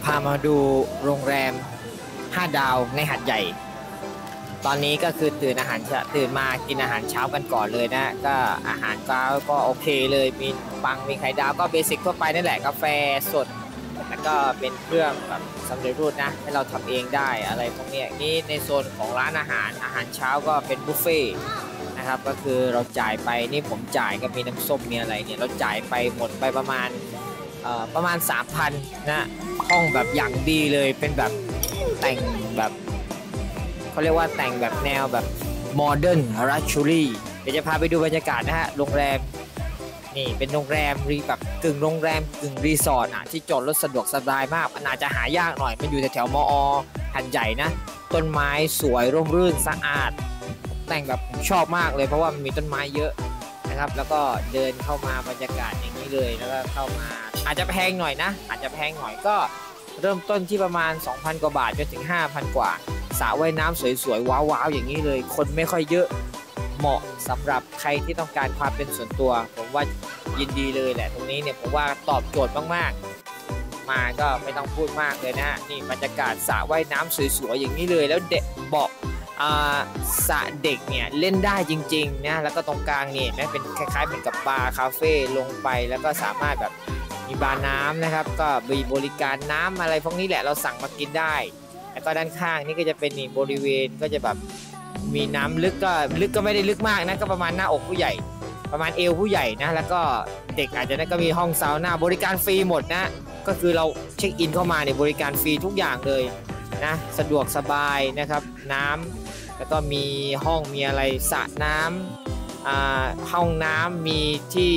ามาดูโรงแรม5 ดาวในหาดใหญ่ตอนนี้ก็คือตื่นมากินอาหารเช้ากันก่อนเลยนะก็อาหารก็โอเคเลยมีปังมีไข่ดาวก็เบสิกทั่วไปนั่นแหละกาแฟสดแล้วก็เป็นเครื่องแบบสำเร็จรูปนะให้เราทำเองได้อะไรพวกนี้นี่ในโซนของร้านอาหารเช้าก็เป็นบุฟเฟ่นะครับก็คือเราจ่ายไปนี่ผมจ่ายก็มีน้ำส้มมีอะไรเนี่ยเราจ่ายไปหมดไปประมาณ 3,000นะห้องแบบอย่างดีเลยเป็นแบบแต่งแบบเขาเรียกว่าแต่งแบบแนวแบบโมเดิร์นลักชัวรี่เดี๋ยวจะพาไปดูบรรยากาศนะฮะโรงแรมนี่เป็นโรงแรมแบบกึ่งโรงแรมกึ่งรีสอร์ทที่จอดรถสะดวกสบายมากมันอาจจะหายากหน่อยมันอยู่แถวมอหัดใหญ่นะต้นไม้สวยร่มรื่นสะอาดแต่งแบบผมชอบมากเลยเพราะว่ามันมีต้นไม้เยอะนะครับแล้วก็เดินเข้ามาบรรยากาศอย่างนี้เลยแล้วก็เข้ามาอาจจะแพงหน่อยนะอาจจะแพงหน่อยก็เริ่มต้นที่ประมาณ 2,000 กว่าบาทจนถึง 5,000 กว่าสระว่ายน้ำสวยๆว้าวๆอย่างนี้เลยคนไม่ค่อยเยอะเหมาะสำหรับใครที่ต้องการความเป็นส่วนตัวผมว่ายินดีเลยแหละตรงนี้เนี่ยผมว่าตอบโจทย์มากๆมาก็ไม่ต้องพูดมากเลยนะนี่บรรยากาศสระว่ายน้ำสวยๆอย่างนี้เลยแล้วเด็กเบาะสระเด็กเนี่ยเล่นได้จริงๆนะแล้วก็ตรงกลางเนี่ยเป็นคล้ายๆเหมือนกับบาร์คาเฟ่ลงไปแล้วก็สามารถแบบมีบาร์น้ำนะครับก็มีบริการน้ำอะไรพวกนี้แหละเราสั่งมากินได้แล้วก็ด้านข้างนี่ก็จะเป็นนี่บริเวณก็จะแบบมีน้ำลึกก็ไม่ได้ลึกมากนะก็ประมาณหน้าอกผู้ใหญ่ประมาณเอวผู้ใหญ่นะแล้วก็เด็กอาจจะก็มีห้องซาวน่าบริการฟรีหมดนะก็คือเราเช็คอินเข้ามาเนี่ยบริการฟรีทุกอย่างเลยนะสะดวกสบายนะครับน้ำแล้วก็มีห้องมีอะไรสระน้ำห้องน้ำมีที่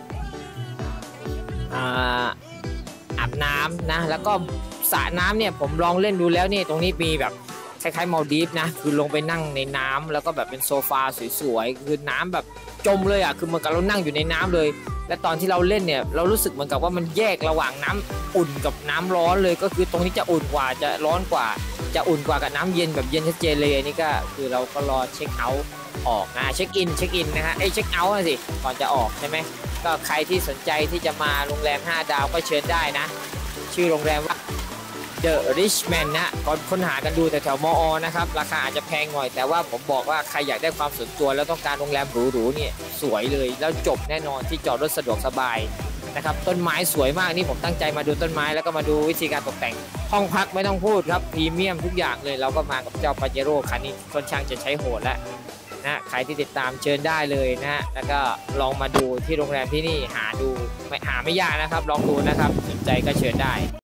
อาบน้ำนะแล้วก็สระน้ำเนี่ยผมลองเล่นดูแล้วเนี่ยตรงนี้มีแบบคล้ายๆมัลดีฟนะคือลงไปนั่งในน้ำแล้วก็แบบเป็นโซฟาสวยๆคือน้ำแบบจมเลยคือเหมือนกับเรานั่งอยู่ในน้ำเลยและตอนที่เราเล่นเนี่ยเรารู้สึกเหมือนกับว่ามันแยกระหว่างน้ำอุ่นกับน้ำร้อนเลยก็คือตรงนี้จะอุ่นกว่าจะร้อนกว่าจะอุ่นกว่ากับน้ำเย็นแบบเย็นชัดเจนเลยนี่ก็คือเราก็รอเช็คเอาท์ออกเช็คอินนะฮะเช็คเอาท์สิก่อนจะออกใช่ไหมก็ใครที่สนใจที่จะมาโรงแรม5 ดาวก็เชิญได้นะชื่อโรงแรมว่า The Richman นะก่อนค้นหากันดูแถวมอนะครับราคาอาจจะแพงหน่อยแต่ว่าผมบอกว่าใครอยากได้ความส่วนตัวแล้วต้องการโรงแรมหรูๆเนี่ยสวยเลยแล้วจบแน่นอนที่จอดรถสะดวกสบายนะครับต้นไม้สวยมากนี่ผมตั้งใจมาดูต้นไม้แล้วก็มาดูวิธีการตกแต่งห้องพักไม่ต้องพูดครับพรีเมียมทุกอย่างเลยเราก็มากับเจ้าปาเจโร่คันนี้ค่อนข้างจะใช้โหดแล้วนะใครที่ติดตามเชิญได้เลยนะแล้วก็ลองมาดูที่โรงแรมที่นี่หาไม่ยากนะครับลองดูนะครับสนใจก็เชิญได้